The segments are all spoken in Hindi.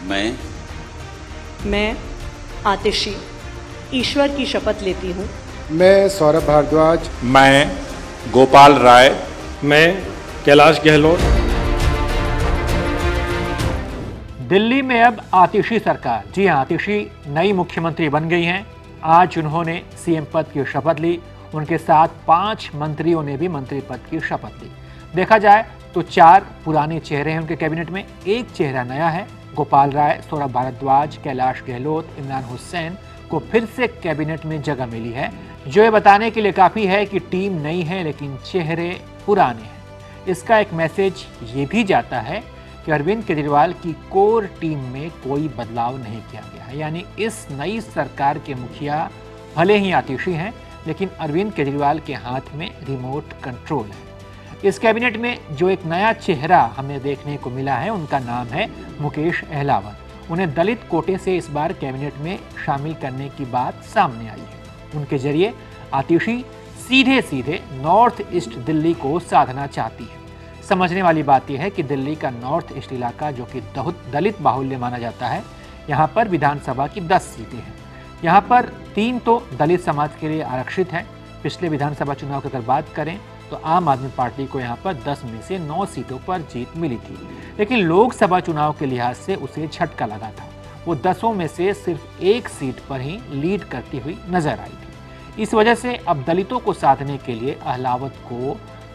मैं आतिशी ईश्वर की शपथ लेती हूँ। मैं सौरभ भारद्वाज। मैं गोपाल राय। मैं कैलाश गहलोत। दिल्ली में अब आतिशी सरकार, जी हाँ, आतिशी नई मुख्यमंत्री बन गई हैं। आज उन्होंने सीएम पद की शपथ ली। उनके साथ 5 मंत्रियों ने भी मंत्री पद की शपथ ली। देखा जाए तो 4 पुराने चेहरे हैं उनके कैबिनेट में, एक चेहरा नया है। गोपाल राय, सौरभ भारद्वाज, कैलाश गहलोत, इमरान हुसैन को फिर से कैबिनेट में जगह मिली है, जो ये बताने के लिए काफ़ी है कि टीम नई है लेकिन चेहरे पुराने हैं। इसका एक मैसेज ये भी जाता है कि अरविंद केजरीवाल की कोर टीम में कोई बदलाव नहीं किया गया है, यानी इस नई सरकार के मुखिया भले ही आतिशी हैं लेकिन अरविंद केजरीवाल के हाथ में रिमोट कंट्रोल है। इस कैबिनेट में जो एक नया चेहरा हमें देखने को मिला है उनका नाम है मुकेश अहलावत। उन्हें दलित कोटे से इस बार कैबिनेट में शामिल करने की बात सामने आई है। उनके जरिए आतिशी सीधे सीधे नॉर्थ ईस्ट दिल्ली को साधना चाहती है। समझने वाली बात यह है कि दिल्ली का नॉर्थ ईस्ट इलाका, जो कि दलित बाहुल्य माना जाता है, यहाँ पर विधानसभा की 10 सीटें हैं। यहाँ पर 3 तो दलित समाज के लिए आरक्षित हैं। पिछले विधानसभा चुनाव की अगर बात करें तो आम आदमी पार्टी को यहाँ पर 10 में से 9 सीटों पर जीत मिली थी, लेकिन लोकसभा चुनाव के लिहाज से उसे झटका लगा था। वो 10 में से सिर्फ 1 सीट पर ही लीड करती हुई नजर आई थी। इस वजह से अब दलितों को साधने के लिए अहलावत को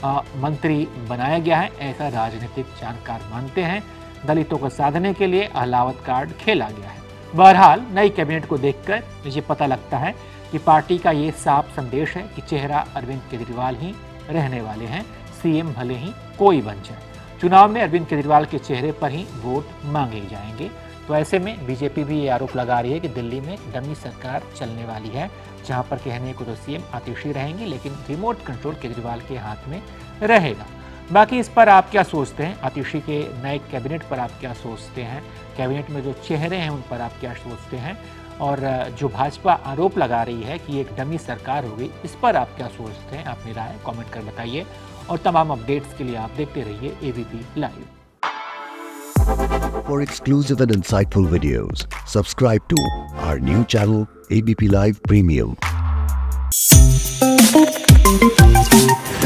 मंत्री बनाया गया है, ऐसा राजनीतिक जानकार मानते हैं। दलितों को साधने के लिए अहलावत कार्ड खेला गया है। बहरहाल नई कैबिनेट को देखकर मुझे पता लगता है कि पार्टी का ये साफ संदेश है कि चेहरा अरविंद केजरीवाल ही रहने वाले हैं, सीएम भले ही कोई बन जाए। चुनाव में अरविंद केजरीवाल के चेहरे पर ही वोट मांगे जाएंगे। तो ऐसे में बीजेपी भी ये आरोप लगा रही है कि दिल्ली में डमी सरकार चलने वाली है, जहां पर कहने को तो सीएम आतिशी रहेंगी लेकिन रिमोट कंट्रोल केजरीवाल के हाथ में रहेगा। बाकी इस पर आप क्या सोचते हैं? आतिशी के नए कैबिनेट पर आप क्या सोचते हैं? कैबिनेट में जो चेहरे हैं उन पर आप क्या सोचते हैं? और जो भाजपा आरोप लगा रही है कि एक डमी सरकार होगी, इस पर आप क्या सोचते हैं? अपनी राय कमेंट कर बताइए और तमाम अपडेट्स के लिए आप देखते रहिए ABP live. For exclusive and insightful videos, subscribe to our new channel ABP Live Premium.